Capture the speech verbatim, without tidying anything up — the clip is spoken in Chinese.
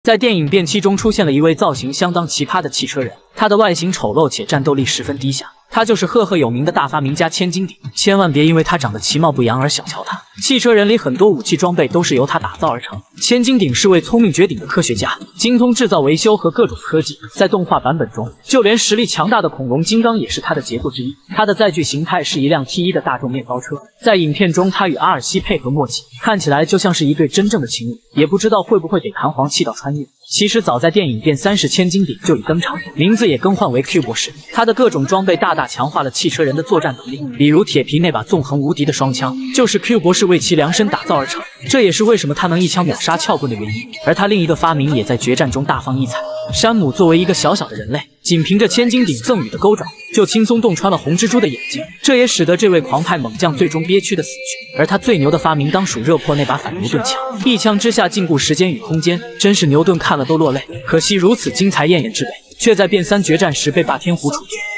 在电影《变七》中出现了一位造型相当奇葩的汽车人，他的外形丑陋且战斗力十分低下。他就是赫赫有名的大发明家千斤顶，千万别因为他长得其貌不扬而小瞧他。汽车人里很多武器装备都是由他打造而成。千斤顶是位聪明绝顶的科学家，精通制造、维修和各种科技。在动画版本中，就连实力强大的恐龙金刚也是他的杰作之一。他的载具形态是一辆 T 一 的大众面包车。在影片中，他与阿尔西配合默契，看起来就像是一对真正的情侣，也不知道会不会给弹簧气到穿越。其实早在电影《变三十》，千斤顶就已登场，名字也更换为 Q 博士。他的各种装备大大强化了汽车人的作战能力，比如铁皮那把纵横无敌的双枪，就是 Q 博士为其量身打造而成。这也是为什么他能一枪秒杀撬棍的原因。而他另一个发明也在决战中大放异彩。山姆作为一个小小的人类，仅凭着千斤顶赠予的钩爪，就轻松洞穿了红蜘蛛的眼睛，这也使得这位狂派猛将最终憋屈的死去。而他最牛的发明当属热破那把反牛顿枪，一枪之下禁锢时间与空间，真是牛顿看了都落泪。可惜如此精彩艳艳之辈，却在变三决战时被霸天虎处决。